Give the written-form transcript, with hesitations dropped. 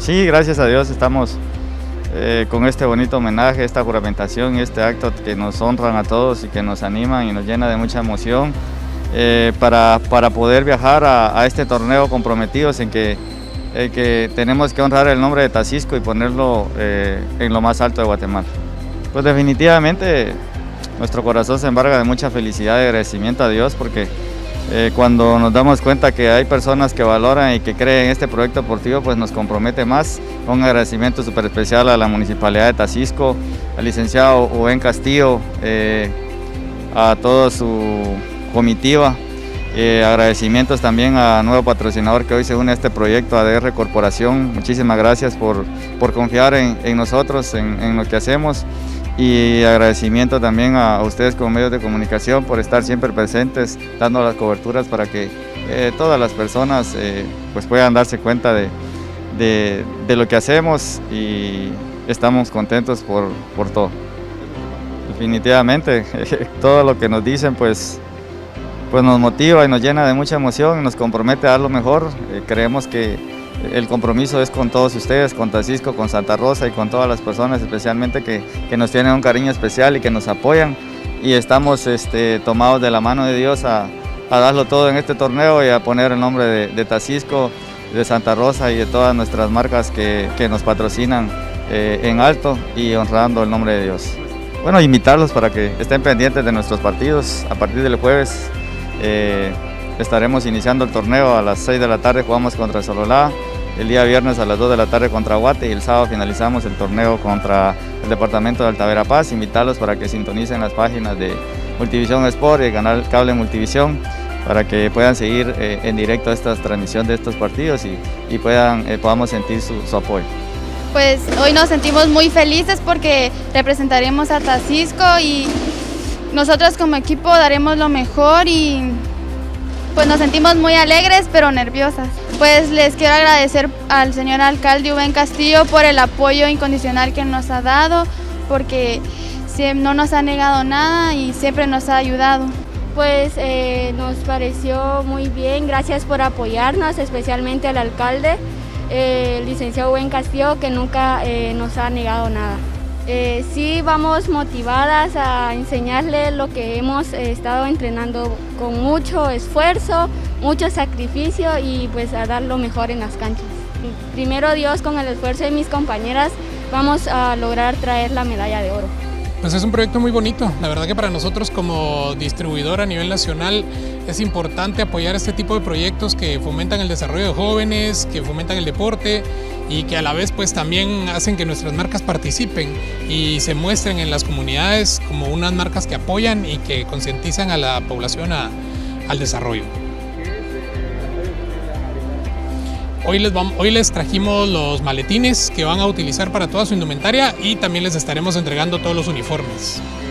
Sí, gracias a Dios estamos con este bonito homenaje, esta juramentación, este acto que nos honran a todos y que nos animan y nos llena de mucha emoción para poder viajar a este torneo comprometidos en que tenemos que honrar el nombre de Tacisco y ponerlo en lo más alto de Guatemala. Pues definitivamente nuestro corazón se embarga de mucha felicidad y agradecimiento a Dios porque cuando nos damos cuenta que hay personas que valoran y que creen en este proyecto deportivo, pues nos compromete más. Un agradecimiento súper especial a la Municipalidad de Tacisco, al licenciado Rubén Castillo, a toda su comitiva. Agradecimientos también a nuevo patrocinador que hoy se une a este proyecto, ADR Corporación. Muchísimas gracias por confiar en nosotros, en lo que hacemos. Y agradecimiento también a ustedes como medios de comunicación por estar siempre presentes, dando las coberturas para que todas las personas pues puedan darse cuenta de lo que hacemos y estamos contentos por todo. Definitivamente, todo lo que nos dicen pues nos motiva y nos llena de mucha emoción, nos compromete a dar lo mejor. Creemos que el compromiso es con todos ustedes, con Tacisco, con Santa Rosa y con todas las personas especialmente que nos tienen un cariño especial y que nos apoyan, y estamos tomados de la mano de Dios a darlo todo en este torneo y a poner el nombre de Tacisco, de Santa Rosa y de todas nuestras marcas que nos patrocinan en alto y honrando el nombre de Dios. Bueno, invitarlos para que estén pendientes de nuestros partidos. A partir del jueves estaremos iniciando el torneo a las 6 de la tarde, jugamos contra Sololá, el día viernes a las 2 de la tarde contra Guate y el sábado finalizamos el torneo contra el departamento de Alta Verapaz. Invitarlos para que sintonicen las páginas de Multivisión Sport y el canal Cable Multivisión para que puedan seguir en directo esta transmisión de estos partidos y podamos sentir su apoyo. Pues hoy nos sentimos muy felices porque representaremos a Tacisco y nosotros como equipo daremos lo mejor y pues nos sentimos muy alegres pero nerviosas. Pues les quiero agradecer al señor alcalde Rubén Castillo por el apoyo incondicional que nos ha dado, porque no nos ha negado nada y siempre nos ha ayudado. Pues nos pareció muy bien, gracias por apoyarnos, especialmente al alcalde, el licenciado Rubén Castillo, que nunca nos ha negado nada. Sí, vamos motivadas a enseñarle lo que hemos estado entrenando con mucho esfuerzo, mucho sacrificio y pues a dar lo mejor en las canchas. Primero Dios, con el esfuerzo de mis compañeras, vamos a lograr traer la medalla de oro. Pues es un proyecto muy bonito. La verdad que para nosotros como distribuidor a nivel nacional es importante apoyar este tipo de proyectos que fomentan el desarrollo de jóvenes, que fomentan el deporte y que a la vez pues también hacen que nuestras marcas participen y se muestren en las comunidades como unas marcas que apoyan y que concientizan a la población al desarrollo. Hoy les trajimos los maletines que van a utilizar para toda su indumentaria y también les estaremos entregando todos los uniformes.